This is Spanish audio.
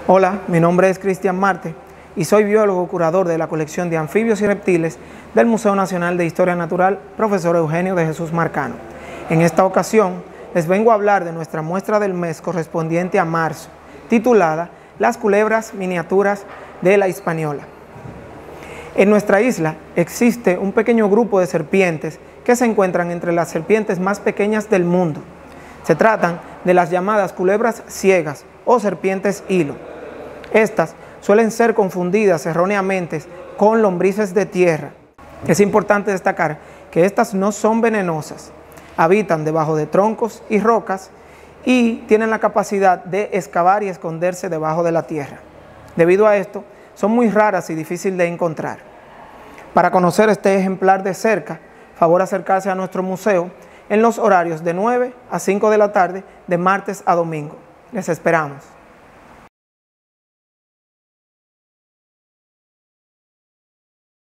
Hola, mi nombre es Cristian Marte y soy biólogo curador de la colección de anfibios y reptiles del Museo Nacional de Historia Natural, profesor Eugenio de Jesús Marcano. En esta ocasión les vengo a hablar de nuestra muestra del mes correspondiente a marzo, titulada Las culebras miniaturas de la Hispaniola. En nuestra isla existe un pequeño grupo de serpientes que se encuentran entre las serpientes más pequeñas del mundo. Se tratan de las llamadas culebras ciegas o serpientes hilo. Estas suelen ser confundidas erróneamente con lombrices de tierra. Es importante destacar que estas no son venenosas, habitan debajo de troncos y rocas y tienen la capacidad de excavar y esconderse debajo de la tierra. Debido a esto, son muy raras y difíciles de encontrar. Para conocer este ejemplar de cerca, favor acercarse a nuestro museo en los horarios de 9 a 5 de la tarde, de martes a domingo. Les esperamos.